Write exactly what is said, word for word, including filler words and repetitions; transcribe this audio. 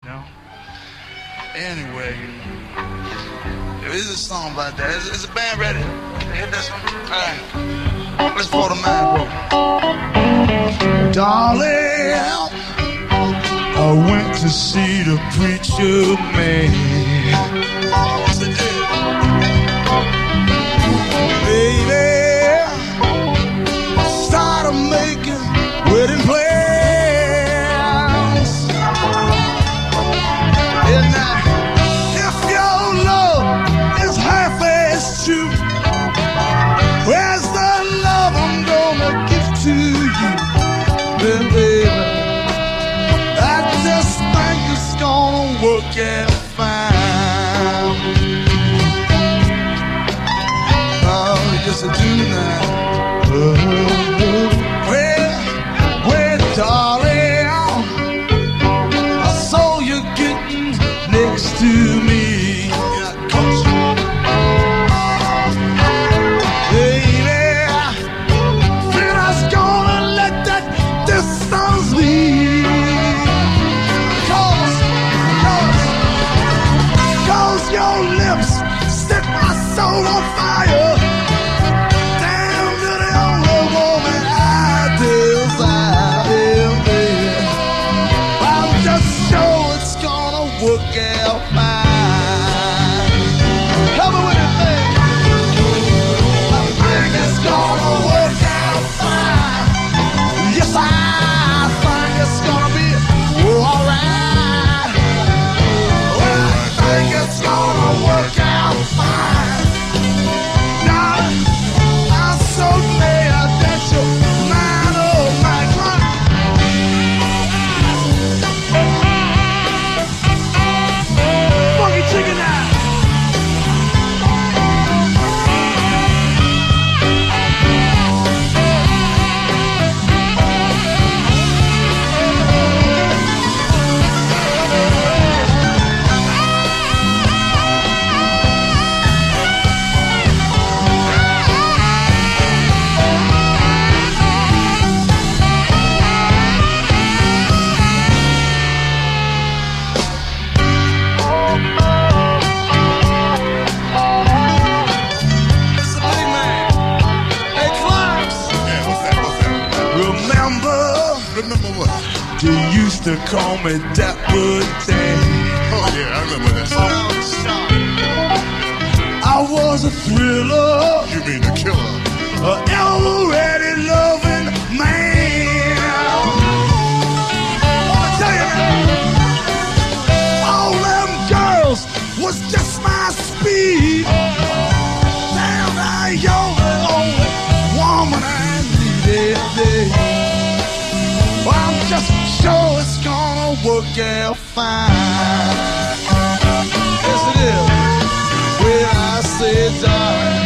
know? Anyway, there is a song about that. Is, is the band ready? They hit that song? All right. Let's pull the man, bro. Darling, I went to see the preacher man. Yes, I did. Baby, started making wedding plans. And now, if your love is half-as true, where's the love I'm gonna give to you? Then, baby, I just think it's gonna work out fine. Oh, yes, I do now. Oh, well, well, darling, I saw you getting next to me. Yeah, coach. Baby, said I was gonna let that distance lead. Cause, cause, cause your lips set my soul on fire. Damn, you're the only woman I desire, baby. I'm just sure it's gonna work out fine. Help me with it, baby. I think it's gonna work out fine. Yes, I think it's gonna be alright. Well, I think it's gonna work out fine. Now, I'm so glad that you're mine, oh my God. Funky chicken now. It's a big man. Hey, Clarks. Yeah, what's that? What's that? Remember, Remember what? they used to call me Dapper Dan. Oh yeah, I remember that song. I was a thriller, You mean the killer? a ever-ready loving man. Wanna tell you now, all them girls was just my speed. Damn, now you're the only woman I need every day. Well, I'm just sure it's gonna work out fine. Yes, it is. Well, I said, darling,